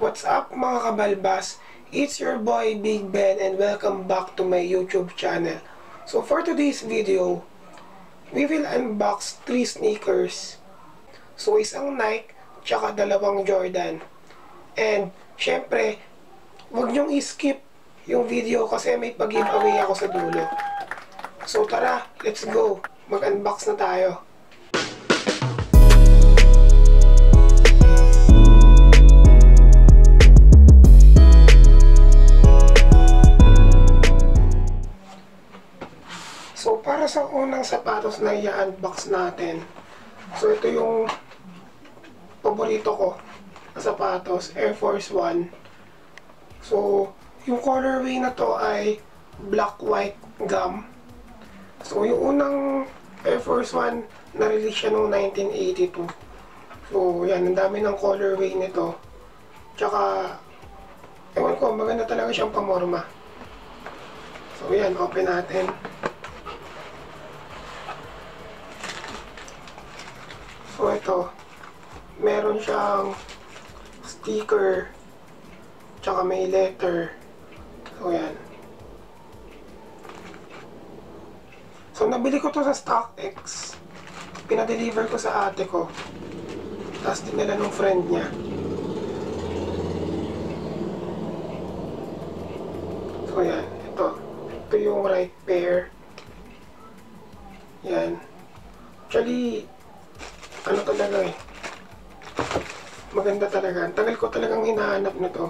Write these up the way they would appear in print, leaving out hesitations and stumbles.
What's up mga kabalbas? It's your boy Big Ben and welcome back to my YouTube channel. So for today's video, we will unbox 3 sneakers. So isang Nike, tsaka dalawang Jordan. And syempre, huwag niyong i-skip yung video kasi may pag-giveaway ako sa dulo. So tara, let's go! Mag-unbox na tayo. So, para sa unang sapatos na i-unbox natin. So, ito yung paborito ko na sapatos, Air Force 1. So, yung colorway na to ay black-white gum. So, yung unang Air Force 1, na-release siya noong 1982. So, yan, ang dami ng colorway nito. Tsaka, ewan ko, maganda talaga siyang pamorma. So, yan, open natin. So ito, meron siyang sticker, tsaka may letter. So yan. So nabili ko to sa StockX. Pinadeliver ko sa ate ko. Tapos dinala ng friend niya. So yan, ito. Ito yung right pair. Yan. Actually, ano talaga eh, maganda talaga. Ang tagal ko talagang hinahanap na to.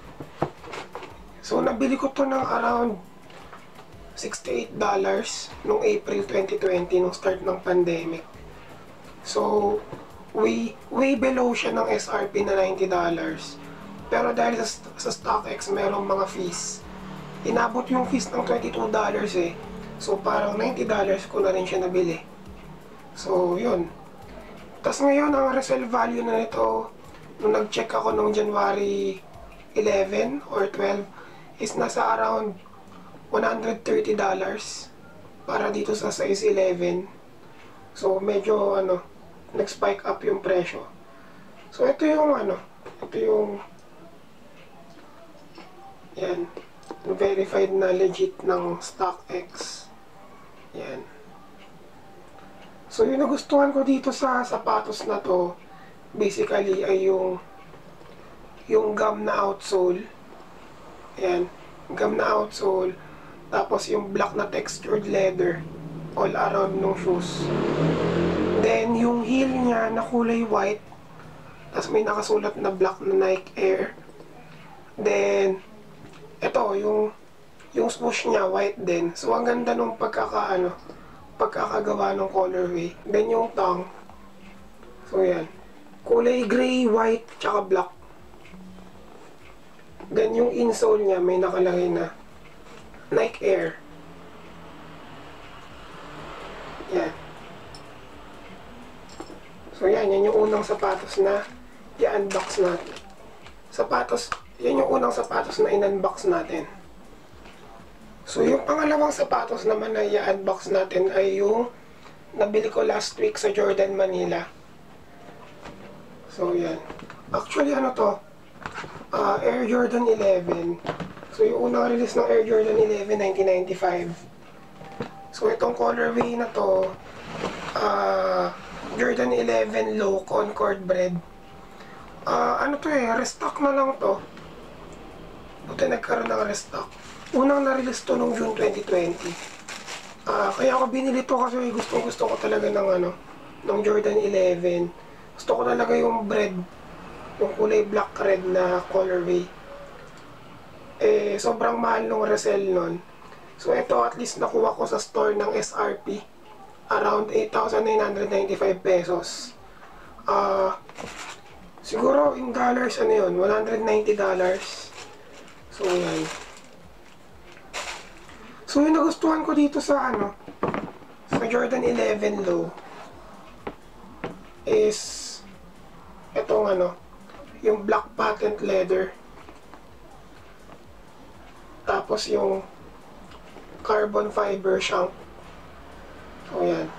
So nabili ko to ng around $68 noong April 2020, nung start ng pandemic. So way below siya ng SRP na $90. Pero dahil sa StockX merong mga fees, inabot yung fees ng $22 eh. So parang $90 ko na rin siya nabili. So yun. Tapos ngayon, ang resale value na nito, nung nag-check ako noong January 11 or 12, is nasa around $130 para dito sa size 11. So, medyo, nag-spike up yung presyo. So, ito yung, yan, verified na legit ng StockX. Yan. So, yung nagustuhan ko dito sa sapatos na to, basically ay yung gum na outsole. Ayan, gum na outsole. Tapos yung black na textured leather all around ng shoes. Then, yung heel niya na kulay white. Tapos may nakasulat na black na Nike Air. Then, ito, yung swoosh niya white din. So, ang ganda nung pagkakagawa ng colorway. Then yung tongue. So yan. Kulay gray, white, tsaka black. Then yung insole niya may nakalagay na Nike Air. Yan. So yan yung unang sapatos na i-unbox natin. Yan yung unang sapatos na in-unbox natin. So, yung pangalawang sapatos naman na i-unbox natin ay yung nabili ko last week sa Jordan Manila. So, yan. Actually, Air Jordan 11. So, yung unang release ng Air Jordan 11, 1995. So, itong colorway na to, Jordan 11 Low Concord Bread. Restock na lang to. Buti nagkaroon ng restock. Unang na-release to noong June 2020. Kaya ako binili to kasi gusto ko talaga ng Jordan 11. Gusto ko talaga yung bread, yung kulay black red na colorway. Sobrang mahal nung resell nun. So ito at least nakuha ko sa store ng SRP. Around 8,995 pesos. Siguro in dollars $190. So yan. So yung nagustuhan ko dito sa sa Jordan 11 Low is itong yung black patent leather. Tapos yung carbon fiber shank. So yan.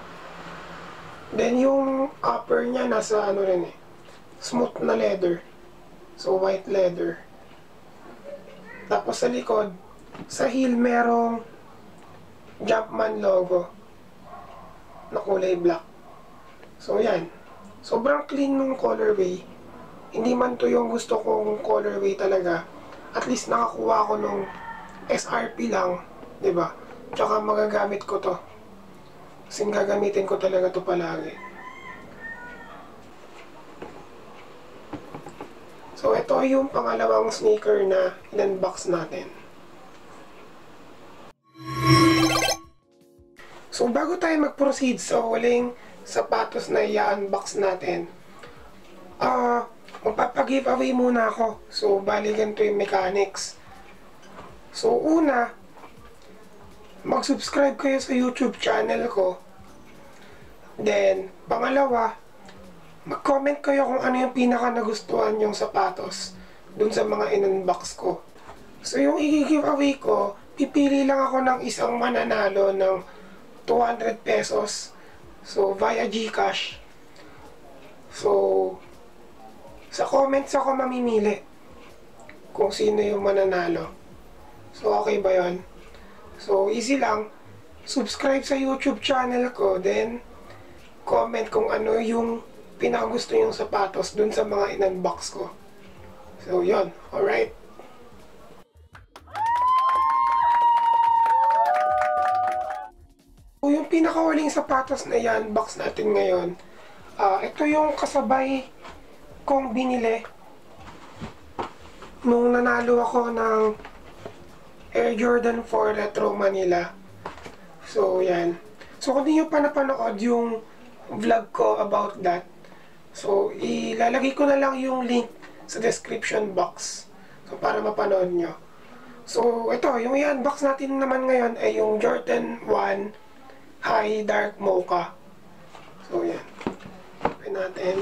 Then yung upper niya nasa rin smooth na leather. So, white leather. Tapos sa likod, sa heel merong Jumpman logo na kulay black. So, yan. Sobrang clean nung colorway. Hindi man to yung gusto kong colorway talaga. At least nakakuha ko nung SRP lang, 'di ba? Tsaka magagamit ko to. Kasi gagamitin ko talaga to palagi. So, ito yung pangalawang sneaker na in-unbox natin. So, bago tayo mag-proceed sa huling sapatos na i-unbox natin, magpapag-giveaway muna ako. So, bali ganito yung mechanics. So, una, mag-subscribe kayo sa YouTube channel ko. Then, pangalawa, mag-comment kayo kung ano yung pinaka nagustuhan yung sapatos dun sa mga in-unbox ko. So, yung i-giveaway ko, pipili lang ako ng isang mananalo ng 200 pesos. So, via GCash. So, sa comments ako mamimili kung sino yung mananalo. So, okay ba yun? So, easy lang. Subscribe sa YouTube channel ko, then comment kung ano yung pinakagusto yung sapatos dun sa mga in-unbox ko. So, yun. Alright. So, yung pinakahuling sapatos na i-unbox natin ngayon, ito yung kasabay kong binili nung nanalo ako ng Air Jordan 4 Retro Manila. So, yan. So, kung di nyo pa napanood yung vlog ko about that, so, ilalagay ko na lang yung link sa description box. So, para mapanood nyo. So, ito, yung i-unbox natin naman ngayon ay yung Jordan 1 High Dark Mocha. So, yan. Open natin.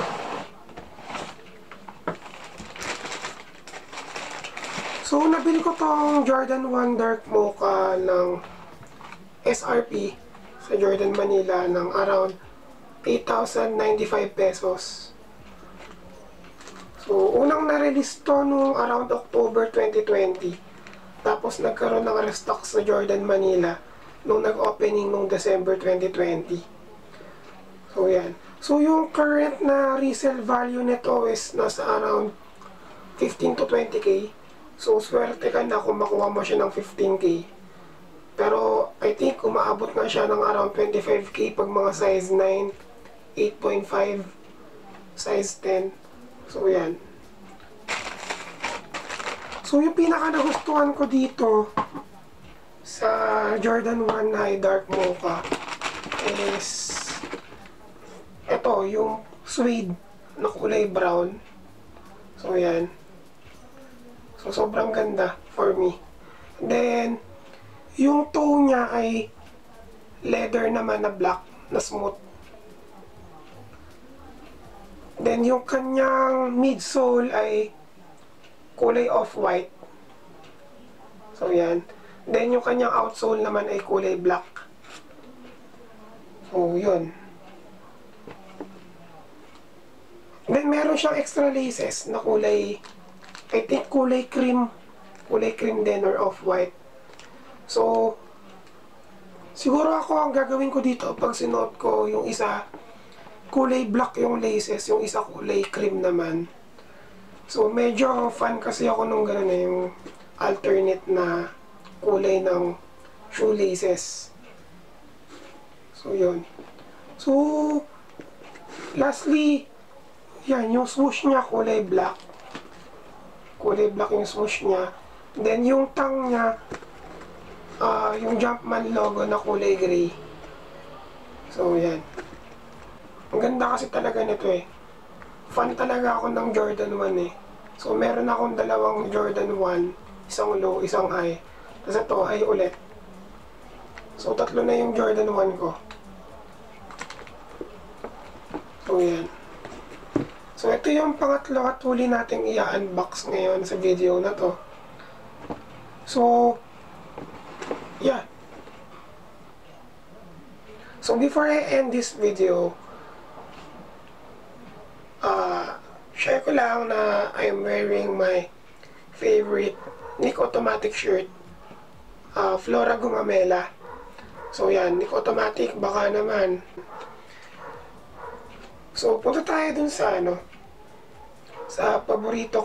So, nabili ko tong Jordan 1 Dark Mocha ng SRP sa Jordan Manila ng around 8,095 pesos. So, unang na-release to nung around October 2020. Tapos, nagkaroon ng restock sa Jordan Manila nung nag-opening nung December 2020. So, yan. So, yung current na resale value nito is nasa around 15 to 20k. So, swerte ka na kung makuha mo siya ng 15k. Pero, I think umaabot nga siya ng around 25k pag mga size 9, 8.5, size 10. So, yan. So, yung pinaka nagustuhan ko dito sa Jordan 1 High Dark Mocha is ito, yung suede na kulay brown. So, yan. So, sobrang ganda for me. Then, yung toe niya ay leather naman na black, na smooth. Then, yung kanyang midsole ay kulay off-white. So, yan. Then, yung kanyang outsole naman ay kulay black. So, yun. Then, meron siyang extra laces na kulay, I think kulay cream. Kulay cream din or off-white. So, siguro ako ang gagawin ko dito pag sinuot ko yung isa, kulay black yung laces, yung isa kulay cream naman. So, medyo fan kasi ako nung gano'n na yung alternate na kulay ng shoelaces. So, yun. So, lastly, yan, yung swoosh niya kulay black. Kulay black yung swoosh niya. Then, yung tang niya, yung Jumpman logo na kulay gray. So, yan. Ang ganda kasi talaga nito eh. Fan talaga ako ng Jordan 1 eh. So, meron akong dalawang Jordan 1. Isang low, isang high. Tapos ito, high ulit. So, tatlo na yung Jordan 1 ko. So, yan. So, ito yung pangatlo at huli nating i-unbox ngayon sa video na to. So, yeah. So, before I end this video, share ko lang na I'm wearing my favorite Nick Automatic shirt, Flora Gumamela. So yan, Nick Automatic, baka naman. So punta tayo dun sa sa paborito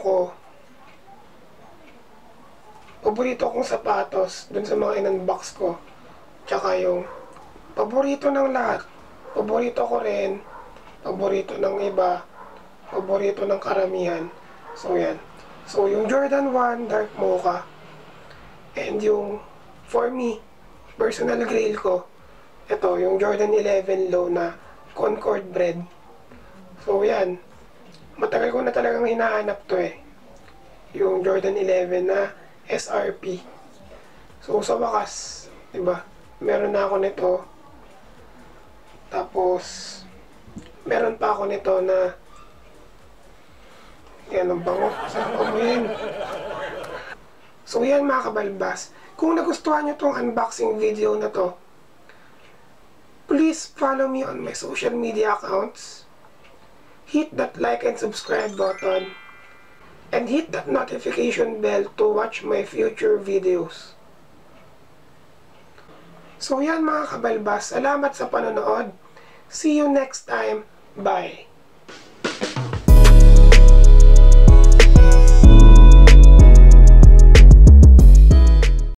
kong sapatos, dun sa mga in-unbox ko. Tsaka yung paborito ng lahat. Paborito ko rin, paborito ng iba, paborito ng karamihan. So yan. So yung Jordan 1 Dark Mocha, and yung for me, personal grail ko, ito yung Jordan 11 Low na Concord Bread. So yan, matagal ko na talagang hinahanap to yung Jordan 11 na SRP. So sa wakas, diba, meron na ako nito. Tapos meron pa ako nito na yan, ang bango, sarap amoyin. So yan mga kabalbas, kung nagustuhan nyo tong unboxing video na to, please follow me on my social media accounts. Hit that like and subscribe button. And hit that notification bell to watch my future videos. So yan mga kabalbas, salamat sa panonood. See you next time. Bye.